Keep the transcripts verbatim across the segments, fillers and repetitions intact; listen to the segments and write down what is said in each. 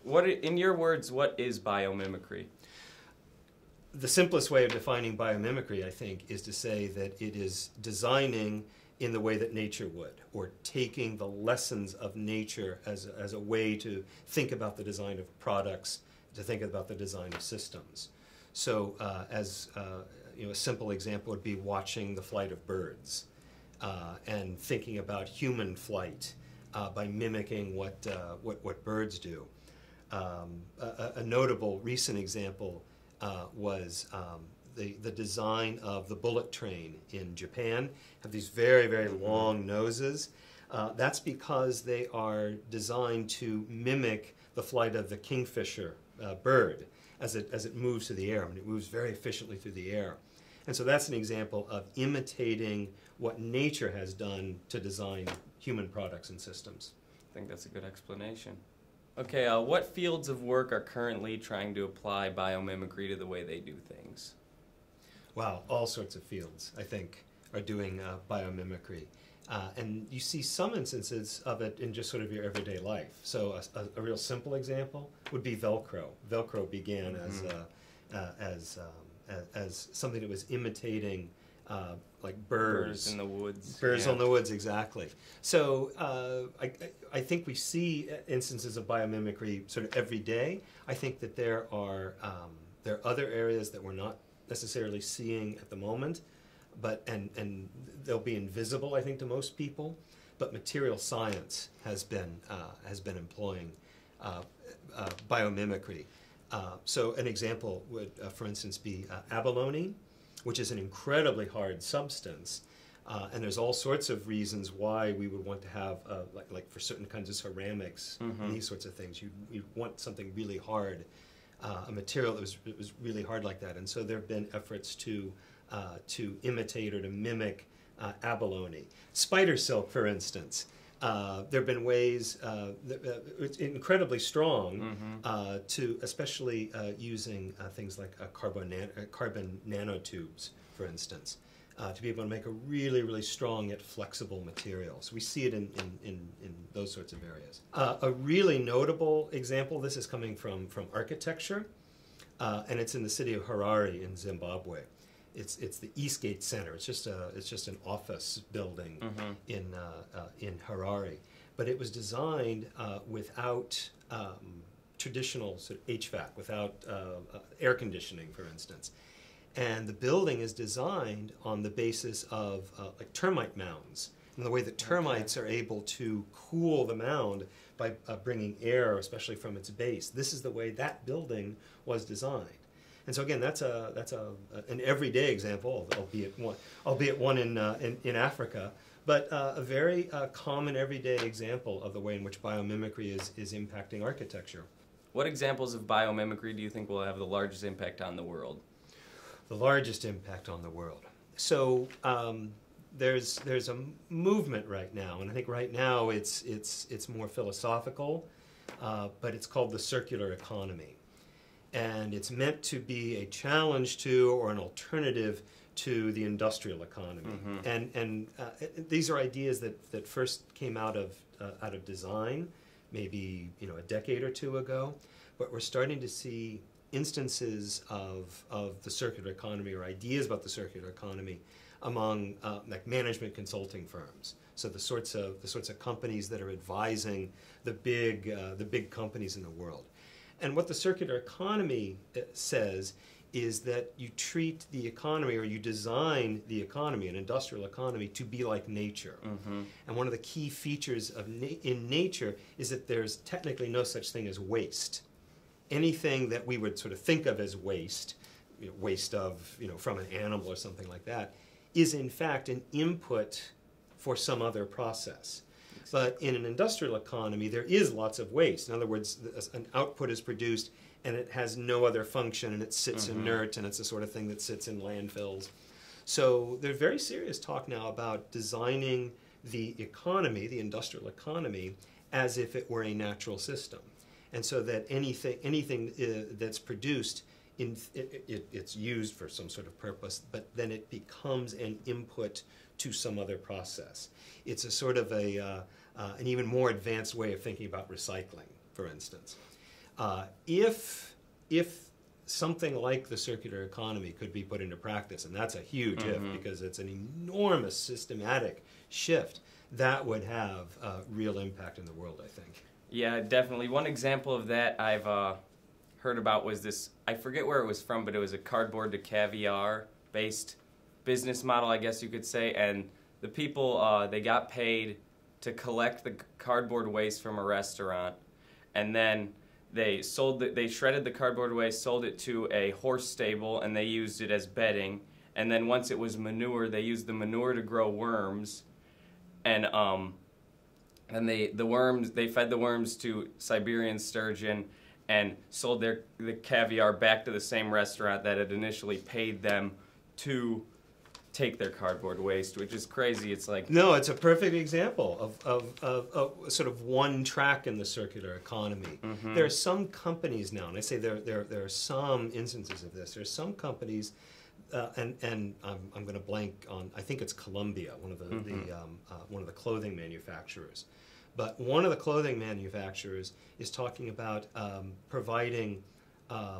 What, in your words, what is biomimicry? The simplest way of defining biomimicry, I think, is to say that it is designing in the way that nature would, or taking the lessons of nature as a, as a way to think about the design of products, to think about the design of systems. So uh, as uh, you know, a simple example would be watching the flight of birds uh, and thinking about human flight uh, by mimicking what, uh, what, what birds do. Um, a, a notable recent example uh, was um, the, the design of the bullet train in Japan. Have these very, very long noses. Uh, that's because they are designed to mimic the flight of the kingfisher uh, bird as it, as it moves through the air. I mean, it moves very efficiently through the air. And so that's an example of imitating what nature has done to design human products and systems. I think that's a good explanation. Okay, uh, what fields of work are currently trying to apply biomimicry to the way they do things? Wow, all sorts of fields, I think, are doing uh, biomimicry. Uh, and you see some instances of it in just sort of your everyday life. So a, a, a real simple example would be Velcro. Velcro began mm-hmm. as, uh, uh, as, um, as, as something that was imitating uh, like birds. Birds in the woods. Birds yeah. on the woods, exactly. So uh, I, I think we see instances of biomimicry sort of every day. I think that there are, um, there are other areas that we're not necessarily seeing at the moment, but and and they'll be invisible, I think, to most people. But material science has been uh, has been employing uh, uh, biomimicry. Uh, so an example would, uh, for instance, be uh, abalone, which is an incredibly hard substance, uh, and there's all sorts of reasons why we would want to have, uh, like like for certain kinds of ceramics mm-hmm. and these sorts of things, you you want something really hard. Uh, a material that was, it was really hard like that. And so there have been efforts to, uh, to imitate or to mimic uh, abalone. Spider silk, for instance. Uh, there have been ways, uh, that, uh, it's incredibly strong, mm-hmm. uh, to especially uh, using uh, things like uh, carbon, nan uh, carbon nanotubes, for instance, uh, to be able to make a really, really strong yet flexible material. So we see it in, in, in, in those sorts of areas. Uh, a really notable example, this is coming from, from architecture, uh, and it's in the city of Harare in Zimbabwe. It's, it's the Eastgate Center. It's just, a, it's just an office building mm-hmm. in, uh, uh, in Harare. But it was designed uh, without um, traditional sort of H V A C, without uh, uh, air conditioning, for instance. And the building is designed on the basis of uh, like termite mounds, and the way that termites okay. are able to cool the mound by uh, bringing air, especially from its base. This is the way that building was designed. And so again, that's a that's a an everyday example, albeit one, albeit one in uh, in, in Africa, but uh, a very uh, common everyday example of the way in which biomimicry is is impacting architecture. What examples of biomimicry do you think will have the largest impact on the world? The largest impact on the world. So um, there's there's a movement right now, and I think right now it's it's it's more philosophical, uh, but it's called the circular economy, and it's meant to be a challenge to or an alternative to the industrial economy. Mm-hmm. And and uh, these are ideas that that first came out of uh, out of design, maybe you know a decade or two ago, but we're starting to see instances of, of the circular economy or ideas about the circular economy among uh, like management consulting firms. So the sorts of the sorts of companies that are advising the big uh, the big companies in the world. And what the circular economy says is that you treat the economy, or you design the economy, an industrial economy, to be like nature. Mm-hmm. And one of the key features of na in nature is that there's technically no such thing as waste. Anything that we would sort of think of as waste, you know, waste of, you know, from an animal or something like that, is in fact an input for some other process. But in an industrial economy, there is lots of waste. In other words, an output is produced and it has no other function, and it sits mm-hmm. inert, and it's the sort of thing that sits in landfills. So there's very serious talk now about designing the economy, the industrial economy, as if it were a natural system. And so that anything, anything uh, that's produced, in, it, it, it's used for some sort of purpose, but then it becomes an input to some other process. It's a sort of a, uh, uh, an even more advanced way of thinking about recycling, for instance. Uh, if, if something like the circular economy could be put into practice, and that's a huge Mm-hmm. if because it's an enormous systematic shift, that would have a real impact in the world, I think. Yeah, definitely. One example of that I've uh, heard about was this, I forget where it was from, but it was a cardboard to caviar based business model, I guess you could say, and the people, uh, they got paid to collect the cardboard waste from a restaurant, and then they sold the, they shredded the cardboard waste, sold it to a horse stable, and they used it as bedding, and then once it was manure, they used the manure to grow worms, and um, and they the worms they fed the worms to Siberian sturgeon and sold their the caviar back to the same restaurant that had initially paid them to take their cardboard waste, which is crazy. It's like No, it's a perfect example of, of, of, of sort of one track in the circular economy. Mhm. There are some companies now, and I say there, there, there are some instances of this. There are some companies, uh, and, and I'm, I'm going to blank on, I think it's Columbia, one of the, Mhm. the, um, uh, one of the clothing manufacturers. But one of the clothing manufacturers is talking about um, providing um,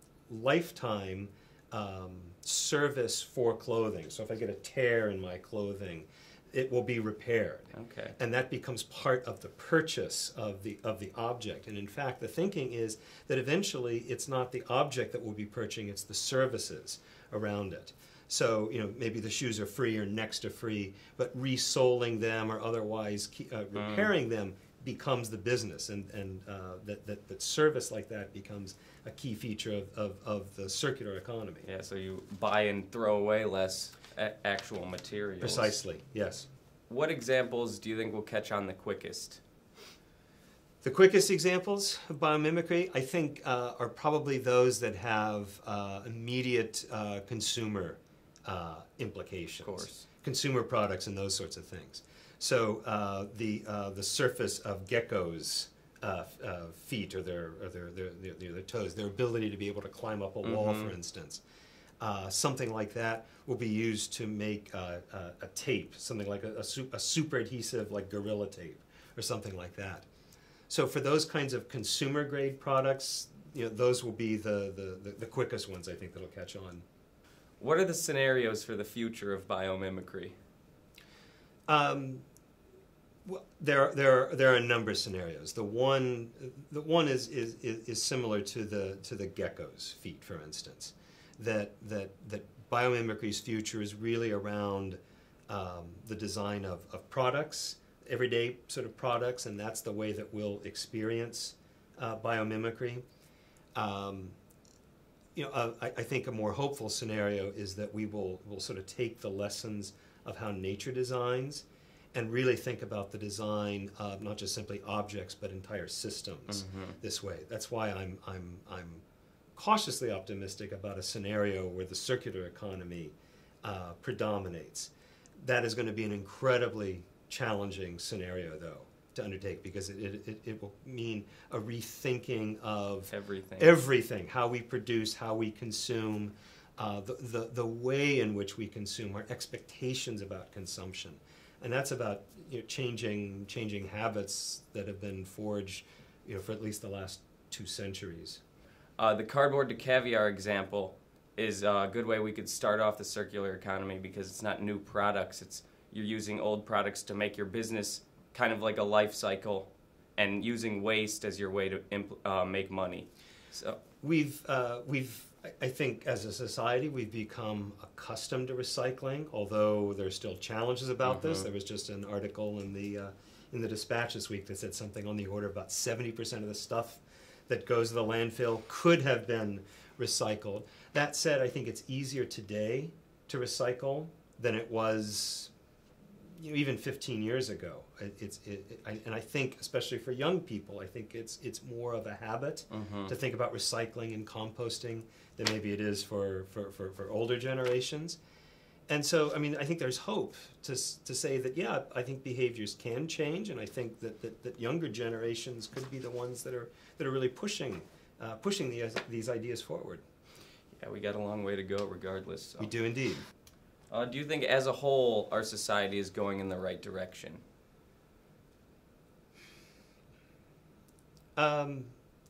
lifetime um, service for clothing. So if I get a tear in my clothing, it will be repaired. okay. And that becomes part of the purchase of the of the object. And in fact, the thinking is that eventually it's not the object that we'll be purchasing, it's the services around it. So, you know, maybe the shoes are free or next to free, but resoling them or otherwise ke- uh, repairing them becomes the business, and, and uh, that, that, that service like that becomes a key feature of, of, of the circular economy. Yeah, so you buy and throw away less a- actual materials. Precisely, yes. What examples do you think will catch on the quickest? The quickest examples of biomimicry, I think, uh, are probably those that have uh, immediate uh, consumer uh, implications. Of course. Consumer products and those sorts of things. So uh, the uh, the surface of geckos' uh, uh, feet or their or their, their, their, their, their toes, their ability to be able to climb up a wall, Mhm. for instance. Uh, something like that will be used to make uh, a, a tape, something like a, a, su- a super adhesive like Gorilla Tape or something like that. So for those kinds of consumer grade products, you know, those will be the, the, the, the quickest ones, I think, that'll catch on. What are the scenarios for the future of biomimicry? Um, well, there, there, are, there are a number of scenarios. The one, the one is, is, is, is similar to the, to the gecko's feet, for instance. That, that, that biomimicry's future is really around um, the design of, of products, everyday sort of products, and that's the way that we'll experience uh, biomimicry. Um, you know, uh, I, I think a more hopeful scenario is that we will, will sort of take the lessons of how nature designs and really think about the design of not just simply objects but entire systems Mhm. this way. That's why I'm, I'm, I'm cautiously optimistic about a scenario where the circular economy uh, predominates. That is going to be an incredibly challenging scenario, though, to undertake, because it, it, it will mean a rethinking of Everything. everything, how we produce, how we consume, uh, the, the, the way in which we consume, our expectations about consumption. And that's about, you know, changing, changing habits that have been forged, you know, for at least the last two centuries. Uh, the cardboard to caviar example is a good way we could start off the circular economy, because it's not new products. It's you're using old products to make your business kind of like a life cycle, and using waste as your way to impl- uh, make money. So We've, uh, we've, I- I think, as a society, we've become accustomed to recycling, although there's still challenges about this. Mhm. There was just an article in the uh, in the Dispatch this week that said something on the order of about seventy percent of the stuff that goes to the landfill could have been recycled. That said, I think it's easier today to recycle than it was, you know, even fifteen years ago. It, it's, it, it, I, and I think, especially for young people, I think it's it's more of a habit Mhm. to think about recycling and composting than maybe it is for, for, for, for older generations. And so, I mean, I think there's hope to s- to say that, yeah, I think behaviors can change, and I think that, that, that younger generations could be the ones that are that are really pushing uh, pushing the, these ideas forward. yeah, we got a long way to go regardless. So. We do indeed. Uh, do you think as a whole our society is going in the right direction? Um,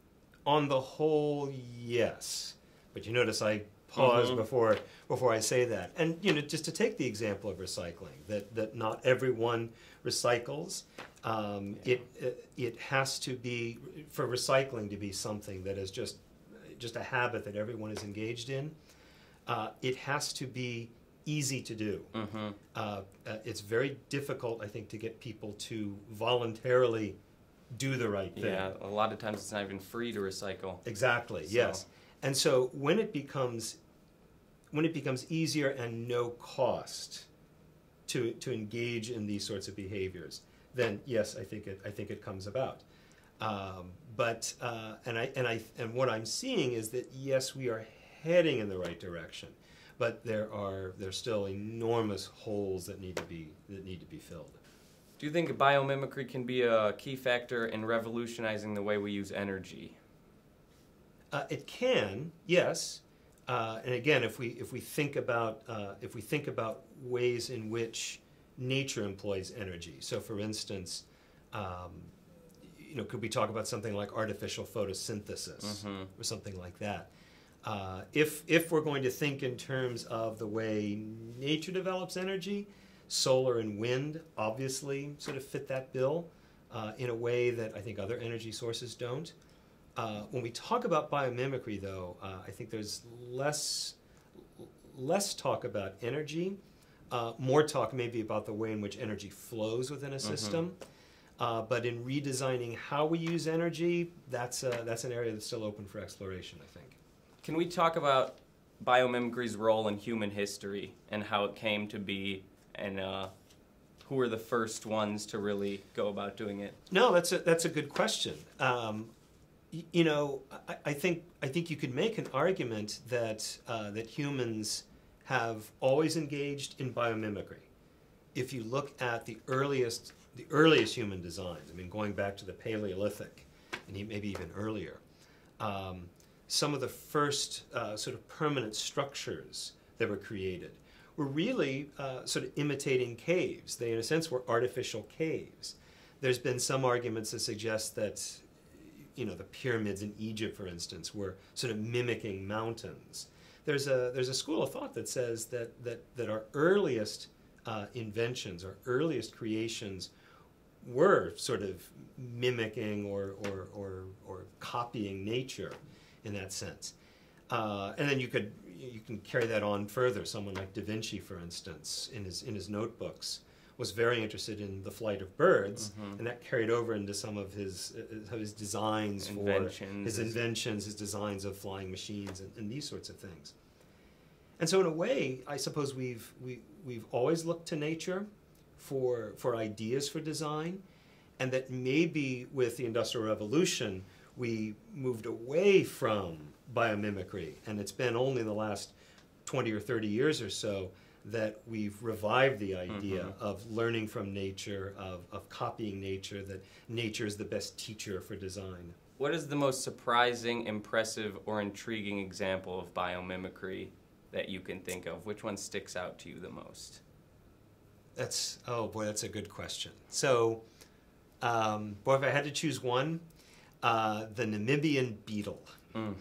On the whole, yes. But you notice I pause Mhm. before before I say that. And you know, just to take the example of recycling, that, that not everyone recycles. Um, Yeah. it, it it has to be, for recycling to be something that is just just a habit that everyone is engaged in. Uh, it has to be easy to do. Mm-hmm. Uh, uh, it's very difficult, I think, to get people to voluntarily do the right thing. Yeah, a lot of times it's not even free to recycle. Exactly. So- Yes. And so when it becomes when it becomes easier and no cost to to engage in these sorts of behaviors, then yes, I think it I think it comes about. Um, but uh, and I and I and what I'm seeing is that yes, we are heading in the right direction, but there are there's still enormous holes that need to be that need to be filled. Do you think biomimicry can be a key factor in revolutionizing the way we use energy? Uh, it can, yes, uh, and again, if we if we think about uh, if we think about ways in which nature employs energy. So, for instance, um, you know, could we talk about something like artificial photosynthesis Mm-hmm. or something like that? Uh, if if we're going to think in terms of the way nature develops energy, solar and wind obviously sort of fit that bill uh, in a way that I think other energy sources don't. Uh, when we talk about biomimicry, though, uh, I think there's less less talk about energy, uh, more talk maybe about the way in which energy flows within a system. Uh, but in redesigning how we use energy, that's a, that's an area that's still open for exploration, I think. Can we talk about biomimicry's role in human history and how it came to be, and uh, who were the first ones to really go about doing it? No, that's a that's a good question. Um, y- you know, I, I think I think you could make an argument that uh, that humans have always engaged in biomimicry. If you look at the earliest the earliest human designs, I mean, going back to the Paleolithic, and e- maybe even earlier, um, some of the first uh, sort of permanent structures that were created were really uh, sort of imitating caves. They, in a sense, were artificial caves. There's been some arguments that suggest that, you know, the pyramids in Egypt, for instance, were sort of mimicking mountains. There's a there's a school of thought that says that that that our earliest uh, inventions, our earliest creations, were sort of mimicking or or or, or copying nature, in that sense. Uh, and then you could you can carry that on further. Someone like Da Vinci, for instance, in his in his notebooks, was very interested in the flight of birds, Mhm. and that carried over into some of his uh, his designs Inventions. for his inventions, his designs of flying machines, and, and these sorts of things. And so, in a way, I suppose we've we we've always looked to nature for for ideas for design, and that maybe with the Industrial Revolution we moved away from biomimicry, and it's been only in the last twenty or thirty years or so that we've revived the idea Mhm. of learning from nature, of, of copying nature, that nature is the best teacher for design. What is the most surprising, impressive, or intriguing example of biomimicry that you can think of? Which one sticks out to you the most? That's, oh boy, that's a good question. So, um, boy, if I had to choose one, uh, the Namibian beetle. Mm.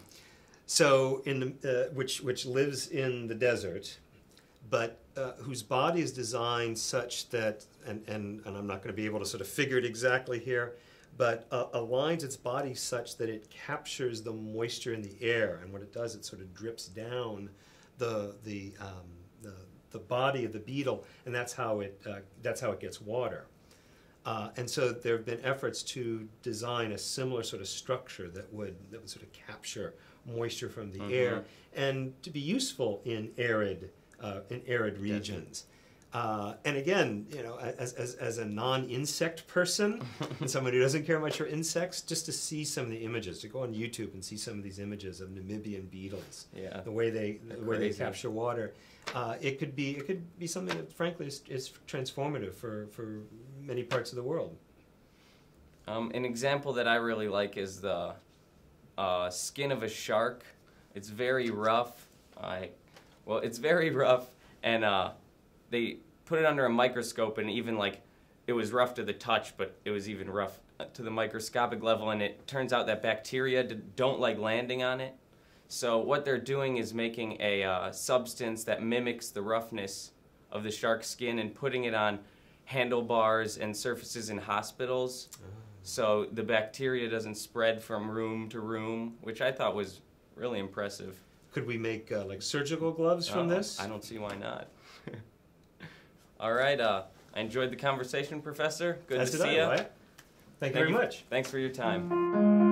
So, in the, uh, which which lives in the desert, but uh, whose body is designed such that, and, and, and I'm not going to be able to sort of figure it exactly here, but uh, aligns its body such that it captures the moisture in the air, and what it does, it sort of drips down the the um, the, the body of the beetle, and that's how it uh, that's how it gets water. Uh, and so there have been efforts to design a similar sort of structure that would that would sort of capture moisture from the Mhm. air and to be useful in arid uh, in arid regions. Uh, and again, you know, as as, as a non-insect person and someone who doesn't care much for insects, just to see some of the images, to go on YouTube and see some of these images of Namibian beetles, Yeah. the way they the They're way they crazy. capture water. Uh, it could be it could be something that frankly is, is transformative for, for many parts of the world. Um, an example that I really like is the uh, skin of a shark. It's very rough. I, well, it's very rough, and uh, they put it under a microscope, and even like it was rough to the touch, but it was even rough to the microscopic level, and it turns out that bacteria d- don't like landing on it. So what they're doing is making a uh, substance that mimics the roughness of the shark's skin and putting it on handlebars and surfaces in hospitals. Oh. So the bacteria doesn't spread from room to room, which I thought was really impressive. Could we make uh, like surgical gloves from oh, this? I don't see why not. All right. Uh, I enjoyed the conversation, Professor. Good As to did see I, you. Wyatt. Thank, Thank you very you, much. Thanks for your time.